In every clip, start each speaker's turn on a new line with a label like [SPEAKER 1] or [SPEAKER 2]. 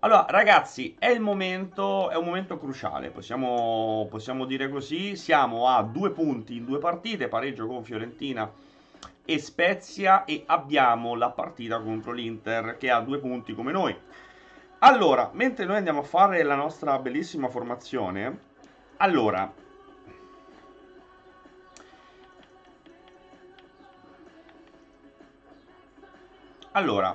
[SPEAKER 1] Allora, ragazzi, è un momento cruciale, possiamo dire così. Siamo a 2 punti in 2 partite, pareggio con Fiorentina e Spezia e abbiamo la partita contro l'Inter che ha 2 punti come noi. Allora, mentre noi andiamo a fare la nostra bellissima formazione, allora, allora,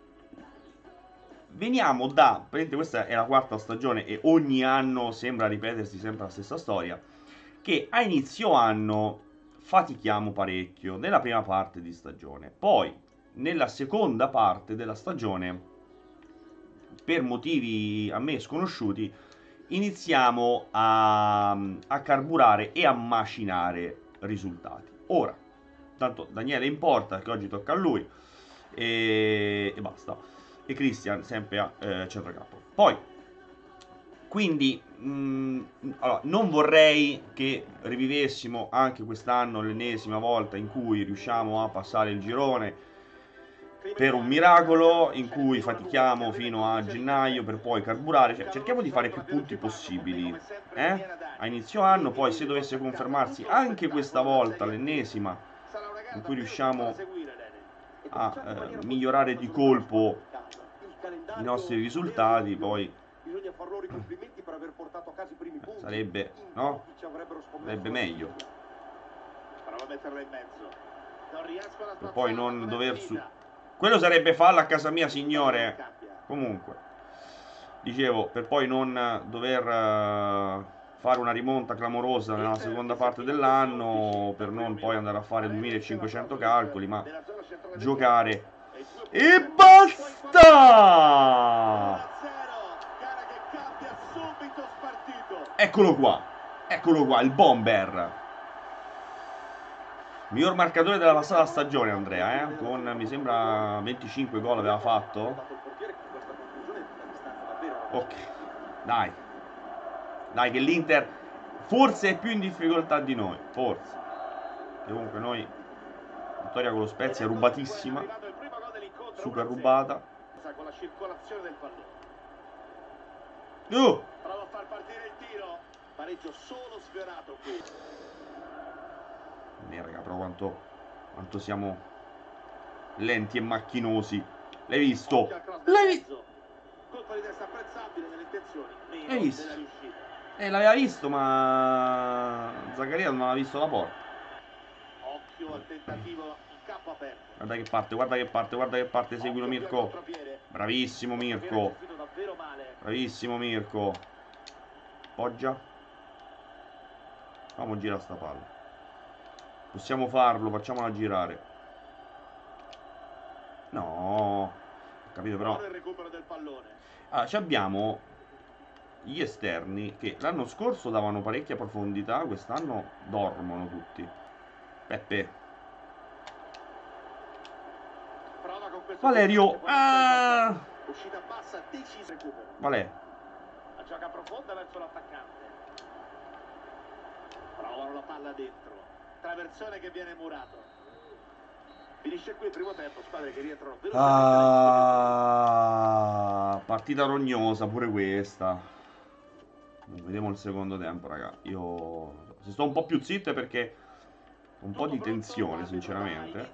[SPEAKER 1] veniamo da, praticamente questa è la 4ª stagione e ogni anno sembra ripetersi sempre la stessa storia, che a inizio anno fatichiamo parecchio nella prima parte di stagione. Poi, nella seconda parte della stagione, per motivi a me sconosciuti, iniziamo a carburare e a macinare risultati. Ora, tanto Daniele importa che oggi tocca a lui e basta. E Christian sempre a centrocampo. Poi, quindi, allora, non vorrei che rivivessimo anche quest'anno l'ennesima volta in cui riusciamo a passare il girone per un miracolo, in cui fatichiamo fino a gennaio per poi carburare. Cioè, cerchiamo di fare più punti possibili, a inizio anno. Poi, se dovesse confermarsi anche questa volta l'ennesima, in cui riusciamo a migliorare di colpo i nostri risultati, poi sarebbe, no? Sarebbe meglio. Per poi non dover quello sarebbe fallo a casa mia, signore. Comunque, dicevo, per poi non dover fare una rimonta clamorosa nella seconda parte dell'anno, per non poi andare a fare 2500 calcoli, ma giocare e basta! Eccolo qua, il bomber. Miglior marcatore della passata stagione, Andrea, con mi sembra 25 gol aveva fatto. Ok, dai, dai, che l'Inter forse è più in difficoltà di noi, forse. E comunque noi, vittoria con lo Spezia, rubatissima, super rubata. Prova a far partire il tiro, pareggio solo sfiorato qui. Raga, però quanto siamo lenti e macchinosi. L'hai visto? Colpo di testa apprezzabile nelle intenzioni. L'hai visto? L'aveva visto, ma Zaccaria non aveva visto la porta. Occhio al tentativo in campo aperto. Guarda che parte, guarda che parte, guarda che parte. Seguilo, Mirko. Bravissimo, Mirko. Bravissimo, Mirko. Poggia. Facciamo girare sta palla. Possiamo farlo, facciamola girare. No, ho capito però. Ah, ci abbiamo gli esterni che l'anno scorso davano parecchia profondità, quest'anno dormono tutti. Peppe. Valerio. Ah! Uscita bassa, deciso recupero. Vale. La gioca profonda verso l'attaccante. Provano la palla dentro. Traversone che viene murato. Finisce qui il primo tempo, squadre che rientrano partita rognosa pure questa. Vediamo il secondo tempo, raga. Io se sto un po' più zitto è perché ho un po' di tensione, sinceramente.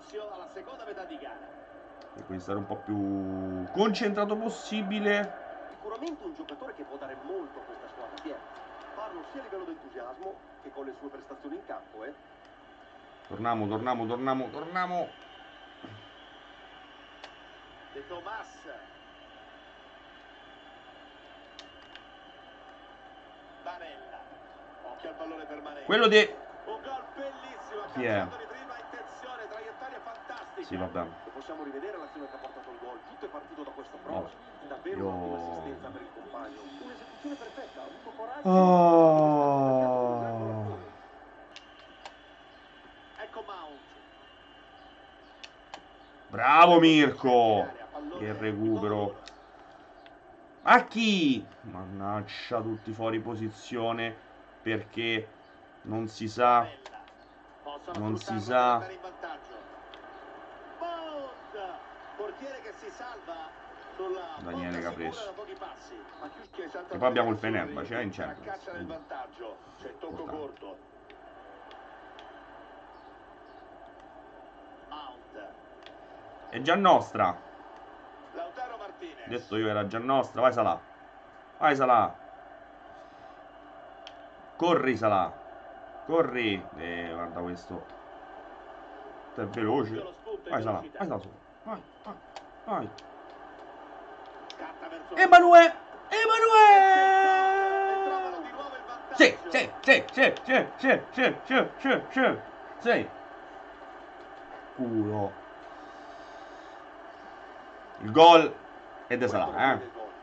[SPEAKER 1] E quindi stare un po' più concentrato possibile.
[SPEAKER 2] Sicuramente un giocatore che può dare molto a questa squadra, Pier. Parlo sia a livello di entusiasmo che con le sue prestazioni in campo,
[SPEAKER 1] Torniamo.
[SPEAKER 2] De Tomas. Barella. Occhio al pallone permanente.
[SPEAKER 1] Quello di...
[SPEAKER 2] Un gol bellissimo.
[SPEAKER 1] Chi è?
[SPEAKER 2] Di prima intenzione, traiettoria fantastica.
[SPEAKER 1] Sì, vabbè.
[SPEAKER 2] E possiamo rivedere l'azione che ha portato il gol. Tutto è partito da questo cross. Davvero un'ottima assistenza per il compagno. Un'esecuzione perfetta, ha avuto coraggio. Ecco Mount.
[SPEAKER 1] Bravo Mirko. Che recupero. A chi? Mannaggia, tutti fuori posizione. Perché non si sa. Non si sa. Daniele Caprese. E poi abbiamo il Fenerbahce in Champions.
[SPEAKER 2] C'è tocco corto.
[SPEAKER 1] È già nostra.
[SPEAKER 2] Lautaro Martinez.
[SPEAKER 1] Detto io era già nostra. Vai Salah. Vai Salah. Corri Salah. Corri. Guarda questo. È veloce. Vai Salah. Vai Salah. Vai. Vai. Vai. Emanuele. Emanuele. Sì, sì, sì, sì, sì, sì, sì, sì, sì, sì, sì. Culo. Il gol è De Salah,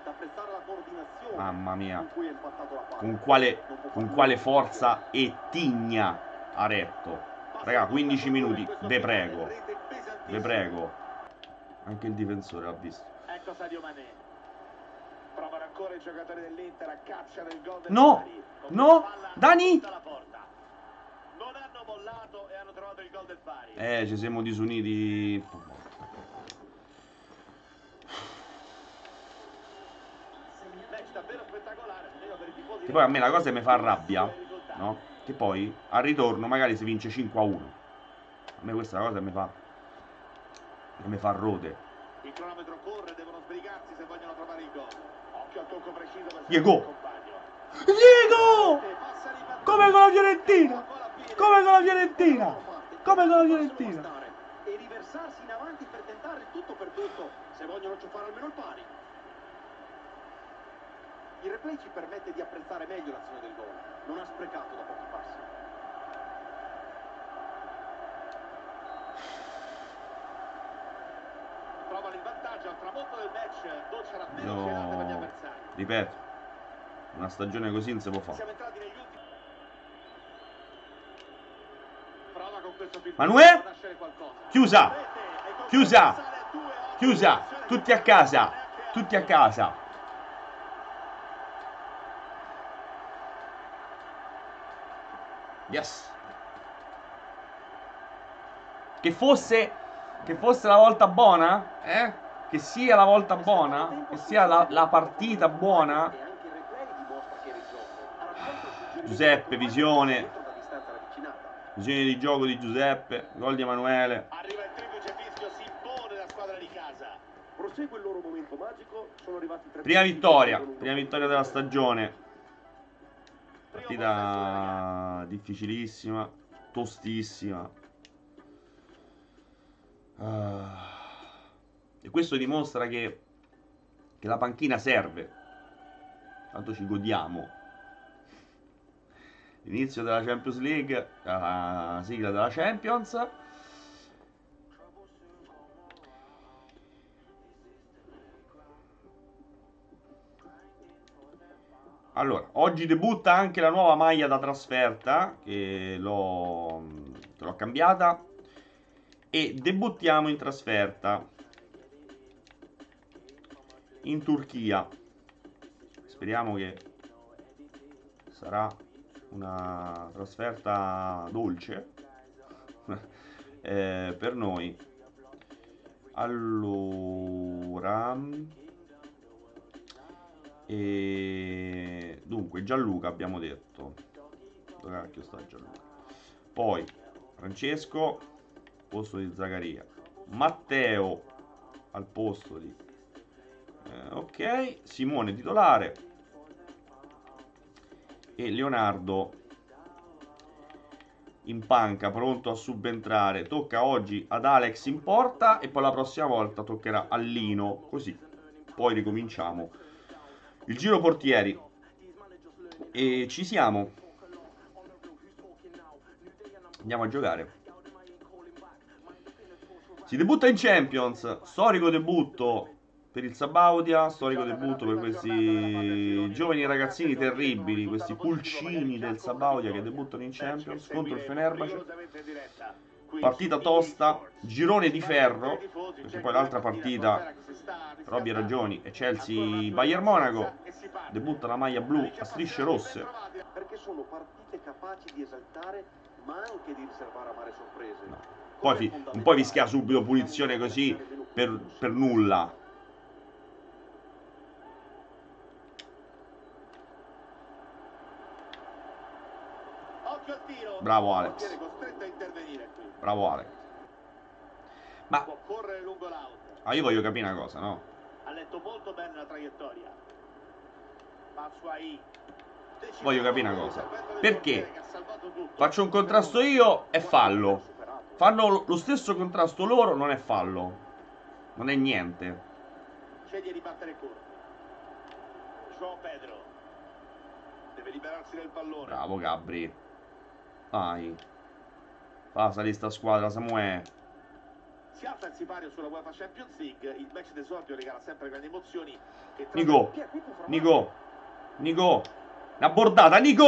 [SPEAKER 1] Mamma mia. Con quale forza e tigna ha retto. Raga, 15 minuti, ve prego. Ve prego. Anche il difensore l'ha visto.
[SPEAKER 2] Ecco Sadio Mané. Provano ancora i giocatori dell'Inter a caccia del gol del
[SPEAKER 1] No,
[SPEAKER 2] pari.
[SPEAKER 1] no, Dani.
[SPEAKER 2] Non hanno mollato e hanno trovato il gol del pari.
[SPEAKER 1] Ci siamo disuniti.
[SPEAKER 2] Match davvero spettacolare, almeno per i tifosi.
[SPEAKER 1] Che poi a me la cosa che mi fa rabbia, no? Che poi al ritorno magari si vince 5-1. A me questa cosa mi fa rode.
[SPEAKER 2] Il cronometro corre, devono sbrigarsi se vogliono trovare il gol. Occhio al tocco preciso per
[SPEAKER 1] Diego! Diego! Come con la Fiorentina! Come con la Fiorentina! Come con la Fiorentina!
[SPEAKER 2] E riversarsi in avanti per tentare tutto per tutto, se vogliono ciuffare almeno il pari. Il replay ci permette di apprezzare meglio l'azione del gol. Non ha sprecato da pochi passi. Provano il vantaggio al tramonto del match. Dolce davvero scelata per gli avversari.
[SPEAKER 1] Ripeto, una stagione così non si può fare.
[SPEAKER 2] Siamo entrati negli ultimi. Prova con questo
[SPEAKER 1] Manuè? Chiusa! Chiusa! Chiusa! Tutti a casa! Tutti a casa! Yes! Che fosse la volta buona? Che sia la volta buona? Che sia la partita buona? Giuseppe, visione di gioco di Giuseppe, gol di Emanuele.
[SPEAKER 2] Arriva il triplice fischio, si impone la squadra di casa. Prosegue il loro momento magico, sono arrivati
[SPEAKER 1] Prima vittoria della stagione. Partita difficilissima, tostissima. E questo dimostra che la panchina serve. Tanto ci godiamo l'inizio della Champions League, la sigla della Champions. Allora, oggi debutta anche la nuova maglia da trasferta, che l'ho cambiata, e debuttiamo in trasferta in Turchia. Speriamo che sarà una trasferta dolce per noi. Allora, dunque Gianluca abbiamo detto. Dove cacchio sta Gianluca? Poi Francesco al posto di Zaccaria, Matteo al posto di ok, Simone titolare e Leonardo in panca, pronto a subentrare. Tocca oggi ad Alex in porta e poi la prossima volta toccherà a Lino, così poi ricominciamo il giro portieri. E ci siamo, andiamo a giocare. Si debutta in Champions, storico debutto per il Sabaudia, storico debutto per questi giovani ragazzini terribili, questi pulcini del Sabaudia che debuttano in Champions contro il Fenerbahce. Partita tosta, girone di ferro, perché poi l'altra partita, per ovvie ragioni, è Chelsea-Bayern Monaco, debutta la maglia blu a strisce rosse.
[SPEAKER 2] Perché sono partite capaci di esaltare, ma anche di riservare amare sorprese.
[SPEAKER 1] No. Poi non puoi fischiare subito punizione così per nulla.
[SPEAKER 2] occhio al tiro.
[SPEAKER 1] Bravo Alex.
[SPEAKER 2] È costretto a intervenire qui.
[SPEAKER 1] Bravo Alex. Ma
[SPEAKER 2] Può correre lungo l'out.
[SPEAKER 1] io voglio capire una cosa, no?
[SPEAKER 2] Ha letto molto bene la traiettoria. Batshuayi.
[SPEAKER 1] Voglio capire una cosa. Perché faccio un contrasto io e fallo. Fanno lo stesso contrasto loro, non è fallo. Non è niente.
[SPEAKER 2] Sceglie di battere corto. João Pedro. Deve liberarsi del pallone.
[SPEAKER 1] Bravo Gabri. Vai. Fa salire sta squadra, Samuele.
[SPEAKER 2] Si alza il sipario sulla UEFA Champions League. Il match d'esordio regala sempre grandi emozioni.
[SPEAKER 1] Nico. Nico. Nico. Una bordata. Nico.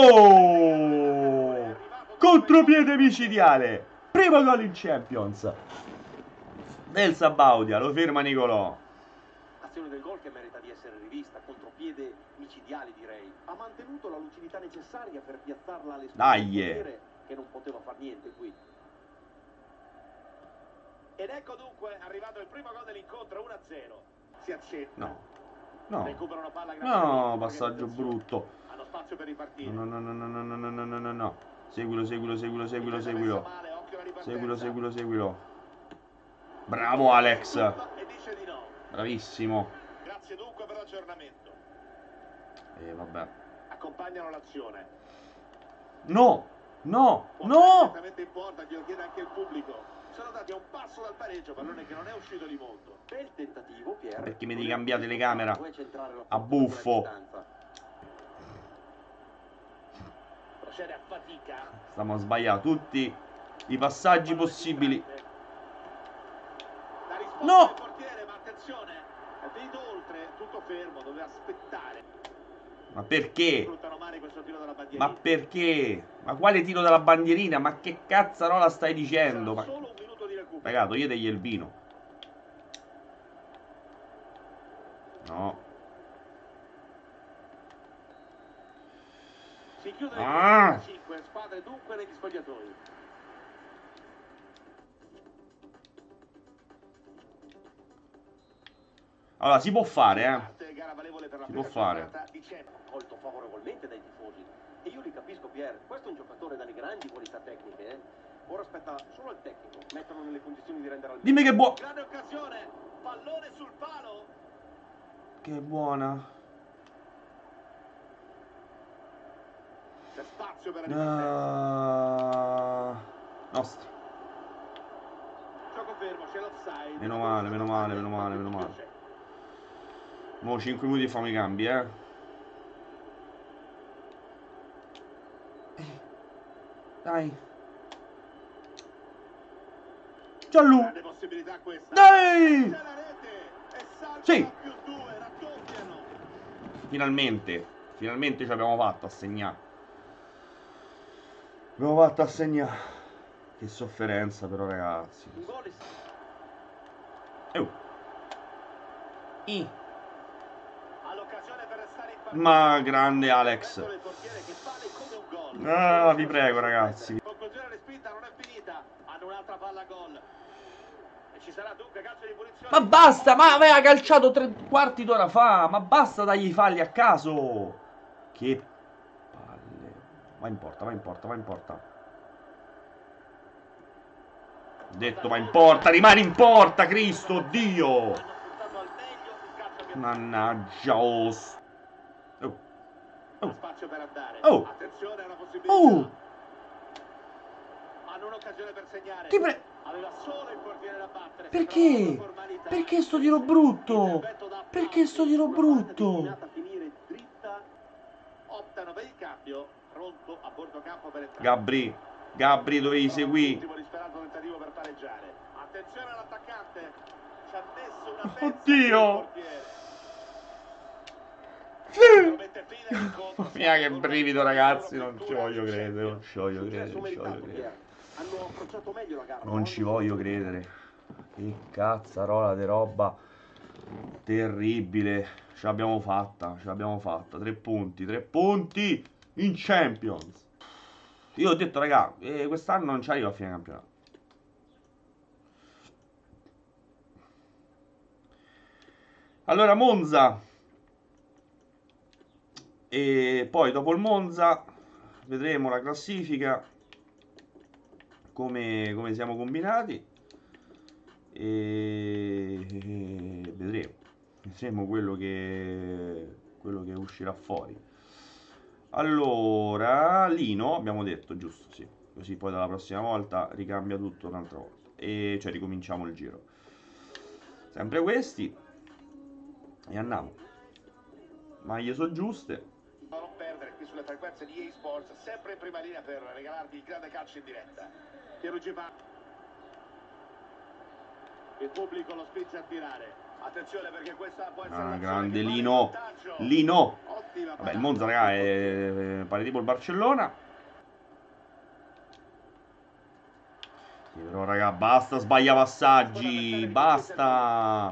[SPEAKER 1] Contropiede micidiale. Primo gol in Champions. Del Sabaudia. Lo ferma Nicolò.
[SPEAKER 2] Azione del gol che merita di essere rivista. Contropiede micidiale, direi. Ha mantenuto la lucidità necessaria per piazzarla alle spalle, che non poteva far niente qui. Ed ecco dunque arrivato il primo gol dell'incontro, 1-0. Si accetta.
[SPEAKER 1] No. No.
[SPEAKER 2] Recupera una palla
[SPEAKER 1] No, passaggio brutto.
[SPEAKER 2] Hanno spazio per ripartire.
[SPEAKER 1] No, no, no, no, no, no, no, no, no, no, no. Seguilo, seguilo, seguilo, seguilo, seguilo. Seguilo, seguilo, seguilo. Bravo Alex.
[SPEAKER 2] E dice di no.
[SPEAKER 1] Bravissimo.
[SPEAKER 2] Grazie dunque per l'aggiornamento.
[SPEAKER 1] Vabbè.
[SPEAKER 2] Accompagnano l'azione.
[SPEAKER 1] No! No! No!
[SPEAKER 2] In porta, glielo chiede anche il pubblico. Sono andati a un passo dal pareggio, pallone che non è uscito di molto. Bel tentativo, Pier.
[SPEAKER 1] Perché mi ricambia telecamera? A buffo.
[SPEAKER 2] Procede a fatica.
[SPEAKER 1] Stiamo a sbagliare tutti i passaggi possibili.
[SPEAKER 2] La risposta
[SPEAKER 1] No!
[SPEAKER 2] del portiere, ma attenzione, vedo oltre, tutto fermo, doveva aspettare.
[SPEAKER 1] Ma perché?
[SPEAKER 2] Sfruttano male questo tiro dalla bandierina.
[SPEAKER 1] Ma perché? Ma quale tiro della bandierina? Ma che cazzarola stai dicendo? Ma...
[SPEAKER 2] Solo un minuto di recupero.
[SPEAKER 1] Raga, toglietegli il vino. No.
[SPEAKER 2] Si chiude
[SPEAKER 1] Ah!
[SPEAKER 2] le 5 squadre dunque negli spogliatoi.
[SPEAKER 1] Allora, si può fare,
[SPEAKER 2] Si
[SPEAKER 1] può fare.
[SPEAKER 2] Colto favorevolmente dai tifosi. E io li capisco, Pier. Questo è un giocatore dalle grandi qualità tecniche, eh. Ora aspetta solo il tecnico. Metterlo nelle condizioni di rendere al meglio.
[SPEAKER 1] Dimmi che buono.
[SPEAKER 2] Grande occasione. Pallone sul palo.
[SPEAKER 1] Che buona.
[SPEAKER 2] C'è spazio per
[SPEAKER 1] Nostra.
[SPEAKER 2] Gioco fermo, c'è l'offside.
[SPEAKER 1] Meno male, meno male, meno male, meno male. Mo' 5 minuti e famo i cambi, Dai. Gianlu.
[SPEAKER 2] Grande possibilità questa.
[SPEAKER 1] Dai.
[SPEAKER 2] C'è la rete. E salva
[SPEAKER 1] Sì.
[SPEAKER 2] più 2, raddoppiano.
[SPEAKER 1] Finalmente. Finalmente ci abbiamo fatto a segnare. Abbiamo fatto a segnare. Che sofferenza però, ragazzi.
[SPEAKER 2] Un gol all'occasione per restare in partita.
[SPEAKER 1] Ma grande Alex.
[SPEAKER 2] Del portiere che vale come un gol.
[SPEAKER 1] Ah, vi prego, ragazzi.
[SPEAKER 2] Conclusione respinta, non è finita. Hanno un'altra palla a gol. E ci sarà dunque calcio di punizione.
[SPEAKER 1] Ma basta, ma aveva calciato 3/4 d'ora fa. Ma basta dagli i falli a caso. Che palle. Va in porta, va in porta, va in porta. Detto va in porta, rimane in porta, Cristo, Dio. Mannaggia, os.
[SPEAKER 2] Spazio per andare.
[SPEAKER 1] Oh.
[SPEAKER 2] Attenzione alla possibilità. Hanno un'occasione per segnare. Aveva solo il portiere da battere.
[SPEAKER 1] Perché? Perché sto tiro brutto? Perché sto tiro brutto?
[SPEAKER 2] Optano per il cambio. Pronto a bordo campo per entrare.
[SPEAKER 1] Gabri dovevi seguire.
[SPEAKER 2] Ultimo disperato tentativo per pareggiare. Attenzione all'attaccante. Ci ha messo una pezza.
[SPEAKER 1] Oddio. Mia che brivido, ragazzi, non ci voglio credere, non ci voglio credere, non ci voglio credere.
[SPEAKER 2] Hanno approcciato meglio la gara.
[SPEAKER 1] Non ci voglio credere. Che cazzarola di roba terribile. Ce l'abbiamo fatta, ce l'abbiamo fatta. 3 punti in Champions. Io ho detto, raga, quest'anno non ci arrivo a fine campionato. Allora, Monza. E poi dopo il Monza vedremo la classifica. come siamo combinati e vedremo quello che uscirà fuori. Allora, Lino abbiamo detto, giusto, sì, così poi dalla prossima volta ricambia tutto un'altra volta, e cioè ricominciamo il giro, sempre questi, e andiamo. Maglie sono giuste.
[SPEAKER 2] Non perdere qui sulle frequenze di EA Sports, sempre in prima linea per regalarti il grande calcio in diretta. Pierluigi va. Il pubblico lo spinge a tirare. Attenzione perché questa può essere
[SPEAKER 1] grande Lino. Lino. Vabbè, il Monza, raga, pare tipo il Barcellona. Sì, però, raga, basta sbaglia passaggi. Basta.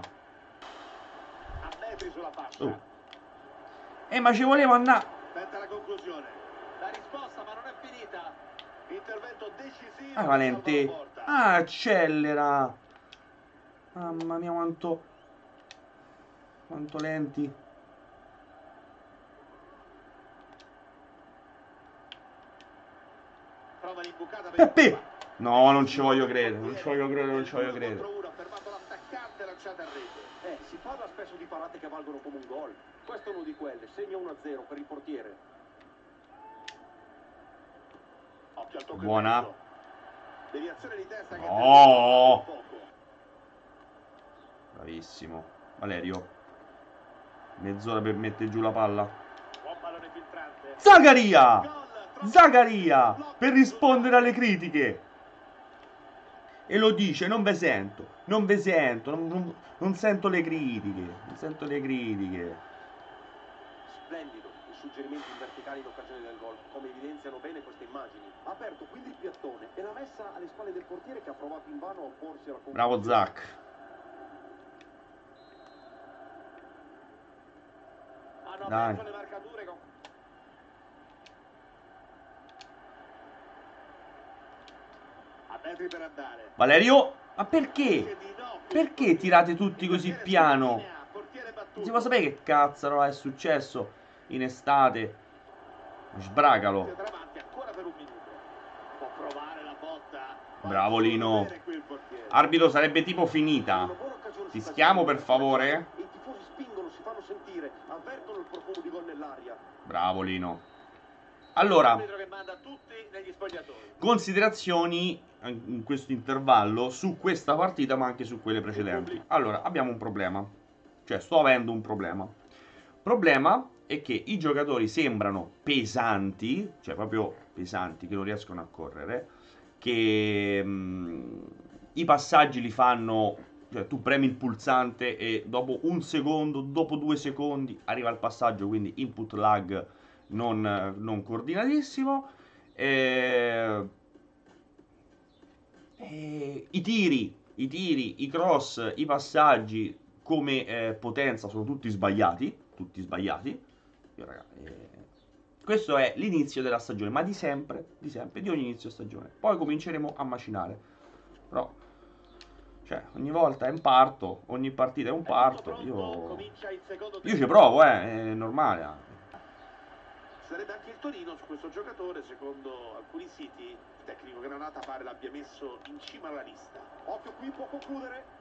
[SPEAKER 1] Ma ci voleva andare.
[SPEAKER 2] Aspetta la conclusione. La risposta, ma non è finita. Intervento decisivo.
[SPEAKER 1] Valente. Accelera. Mamma mia, quanto lenti.
[SPEAKER 2] Prova l'imbucata.
[SPEAKER 1] Peppe. No, non ci voglio credere. Non ci voglio credere.
[SPEAKER 2] Fermato l'attaccante, lanciata a rete. Si parla spesso di parate che valgono come un gol. Questo è uno di quelle. Segna 1-0 per il portiere. Occhio al tocco.
[SPEAKER 1] Buona.
[SPEAKER 2] Deviazione di testa che
[SPEAKER 1] bravissimo. Valerio. Mezz'ora per mettere giù la palla.
[SPEAKER 2] Buon pallone filtrante.
[SPEAKER 1] Zagaria per rispondere alle critiche. E lo dice, non sento, non sento le critiche,
[SPEAKER 2] Splendido, i suggerimenti in verticale in occasione del gol, come evidenziano bene queste immagini. Aperto quindi il piattone e la messa alle spalle del portiere che ha provato invano a opporsi alla conclusione.
[SPEAKER 1] Bravo Zach. Dai.
[SPEAKER 2] Le marcature con... per andare.
[SPEAKER 1] Valerio, ma perché? Perché tirate tutti così piano? Non si può sapere che cazzo è successo in estate. Sbragalo. Bravo Lino. Arbitro, sarebbe tipo finita. Fischiamo per favore.
[SPEAKER 2] I tifosi spingono, si fanno sentire, avvertono il profumo di gol nell'aria.
[SPEAKER 1] Bravo Lino. Allora, considerazioni in questo intervallo su questa partita ma anche su quelle precedenti. Allora, abbiamo un problema. Cioè, sto avendo un problema. Problema è che i giocatori sembrano pesanti, cioè proprio pesanti, che non riescono a correre, che i passaggi li fanno, cioè tu premi il pulsante e dopo un secondo, dopo 2 secondi arriva il passaggio, quindi input lag non coordinatissimo. I tiri, i cross, i passaggi come potenza sono tutti sbagliati. Questo è l'inizio della stagione, ma di sempre, di ogni inizio stagione. Poi cominceremo a macinare. Però, cioè, ogni volta è un parto, ogni partita è un parto. Io ci provo, è normale.
[SPEAKER 2] Sarebbe anche il Torino su questo giocatore, secondo alcuni siti, il tecnico Granata pare l'abbia messo in cima alla lista. Occhio qui, può concludere.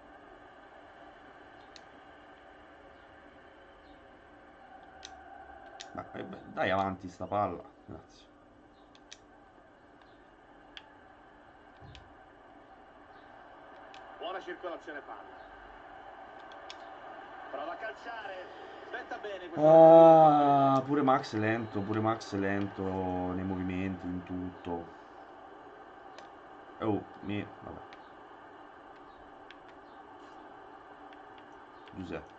[SPEAKER 1] Dai avanti sta palla, grazie.
[SPEAKER 2] Buona circolazione palla. Prova a calciare. Aspetta bene.
[SPEAKER 1] Pure Max lento nei movimenti, in tutto. Vabbè. Giuseppe.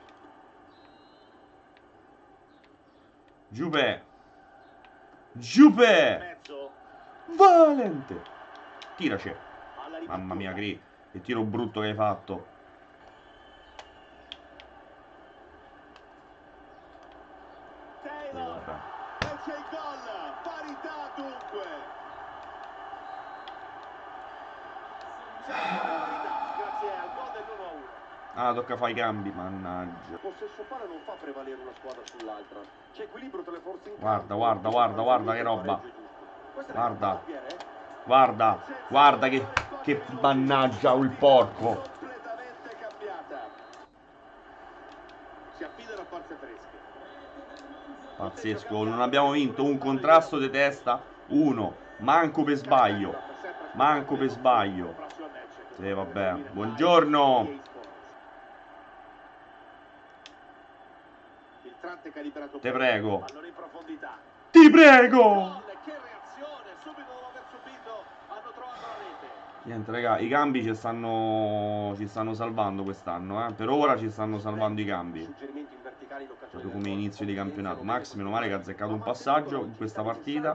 [SPEAKER 1] Giupe! Valente! Tiraci. Mamma mia, che tiro brutto che hai fatto.
[SPEAKER 2] Taylor. E c'è il gol. Parità dunque. Grazie al gol dell'1-1.
[SPEAKER 1] Tocca fare i cambi, mannaggia.
[SPEAKER 2] Possesso palla non fa prevalere una squadra sull'altra. C'è equilibrio tra le forze in
[SPEAKER 1] campo. Guarda che roba. Guarda. Guarda, guarda che mannaggia il porco.
[SPEAKER 2] Completamente cambiata. Si affidano a forze fresche.
[SPEAKER 1] Pazzesco, non abbiamo vinto un contrasto di testa, uno, manco per sbaglio, manco per sbaglio. Sì, vabbè, buongiorno. Te prego. Ti prego. Niente, raga, i cambi ci stanno salvando quest'anno, eh. Per ora ci stanno salvando i cambi. Proprio come inizio di campionato. Max, meno male che ha azzeccato un passaggio in questa partita.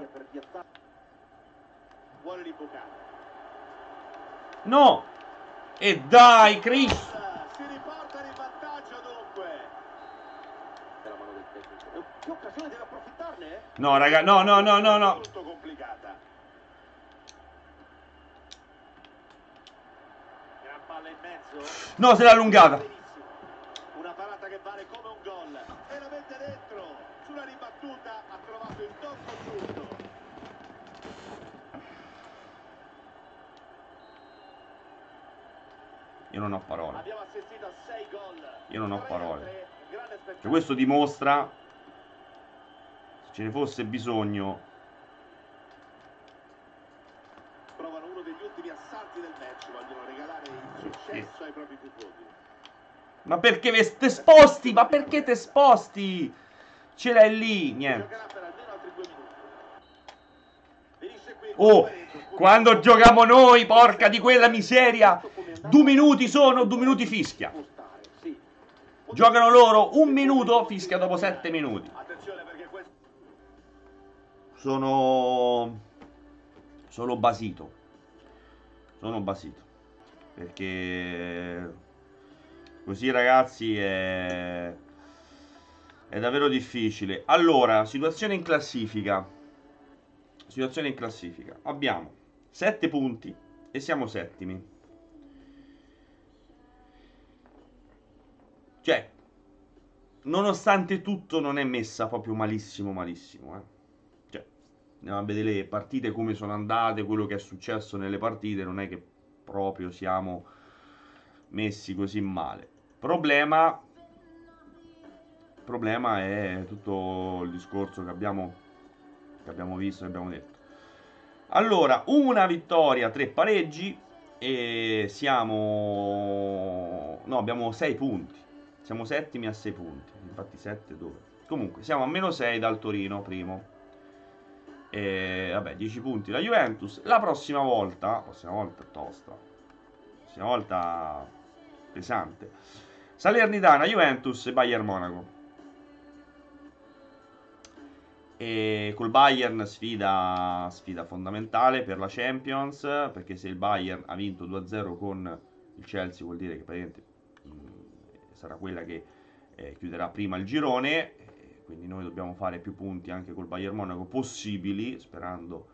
[SPEAKER 1] No! E dai, Cristo!
[SPEAKER 2] Si riporta in vantaggio dunque. Della mano del tecnico. Che occasione deve approfittarne?
[SPEAKER 1] No, raga, no.
[SPEAKER 2] Molto complicata. Gran palla in mezzo.
[SPEAKER 1] No, se l'ha allungata.
[SPEAKER 2] Una parata che vale come un gol. E la mette dentro. Sulla ribattuta ha trovato il tocco giusto.
[SPEAKER 1] Io non ho parole.
[SPEAKER 2] Abbiamo assistito a 6 gol.
[SPEAKER 1] Io non ho parole. Cioè, questo dimostra, se ce ne fosse bisogno,
[SPEAKER 2] provano uno degli ultimi assalti del match, vogliono regalare il successo ai propri tifosi.
[SPEAKER 1] ma perché te sposti? Ma perché te sposti? Ce l'hai lì, niente. Oh, quando giochiamo noi, porca di quella miseria, 2 minuti sono, 2 minuti fischia. Giocano loro 1 minuto, fischia dopo 7 minuti. Sono basito. Sono basito. Perché così, ragazzi, è davvero difficile. Allora, situazione in classifica. Situazione in classifica. Abbiamo 7 punti e siamo settimi. Cioè, nonostante tutto, non è messa proprio malissimo, malissimo. Cioè, andiamo a vedere le partite come sono andate, quello che è successo nelle partite. Non è che proprio siamo messi così male. Problema è tutto il discorso che abbiamo visto, che abbiamo detto. Allora, una vittoria, 3 pareggi e siamo... No, abbiamo 6 punti. Siamo settimi a 6 punti. Infatti 7 dove? Comunque, siamo a meno 6 dal Torino, primo. E vabbè, 10 punti la Juventus. La prossima volta è tosta. La prossima volta pesante. Salernitana, Juventus e Bayern Monaco. E col Bayern sfida fondamentale per la Champions, perché se il Bayern ha vinto 2-0 con il Chelsea vuol dire che praticamente sarà quella che chiuderà prima il girone, quindi noi dobbiamo fare più punti anche col Bayern Monaco possibili, sperando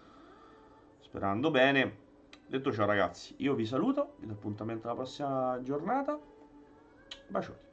[SPEAKER 1] bene. Detto ciò, ragazzi, io vi saluto, vi do appuntamento alla prossima giornata. Bacioni.